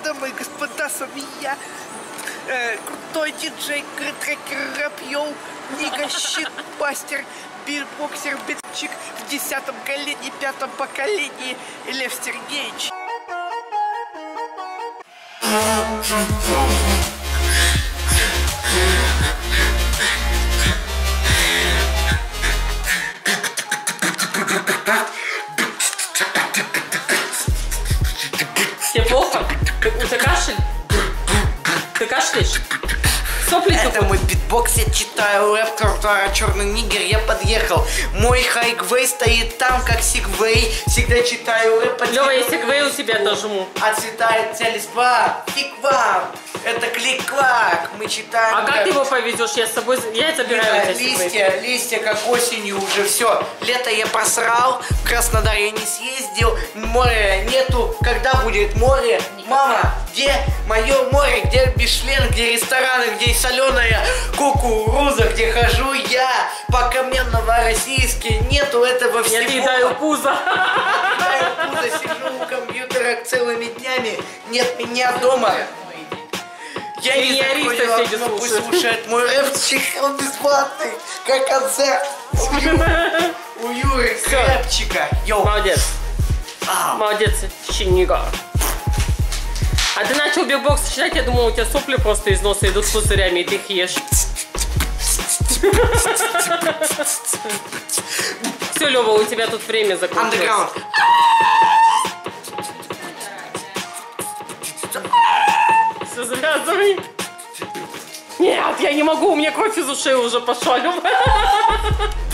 дамы и господа, с вами я, крутой диджей, трекер, рэп-йоу, Нига, щит, мастер, битбоксер, битчик в 10-м колене, 5-м поколении, Лев Сергеевич. Тебе плохо? У тебя кашель? Ты кашляешь? Сопли Это тупят? мой битбокс, я читаю рэп, тротуара, черный нигер, я подъехал. Мой хайквей стоит там, как сигвей. Всегда читаю рэп. Лёва, я сигвей у тебя нажму. Отцветает вся листва. Фиг вам. Это клик-клак. Мы читаем. А как ты его повезешь? Я с собой... Я забираю у тебя сигвей. Листья, как осенью уже все. Лето я просрал, в Краснодар я не съездил, моря нету. Когда будет море? Мама, где мое море? Где Бишлен, где рестораны, где соленая кукуруза, где хожу я по камням Новороссийске? Нету этого всего. Я съедаю пузо. Я пузо, сижу у компьютера целыми днями. Нет меня дома. Я не закрою окно, пусть слушает мой рэпчик, он бесплатный, как концерт у Юры Рэпчика. Йоу. Молодец. Молодец, Чинига. А ты начал битбокс читать, я думал, у тебя сопли просто из носа идут с пузырями, и ты их ешь. Все, Лёва, у тебя тут время закончилось. Андеграунд. Все, завязывай. Нет, я не могу, у меня кровь из ушей уже пошла, Лёва.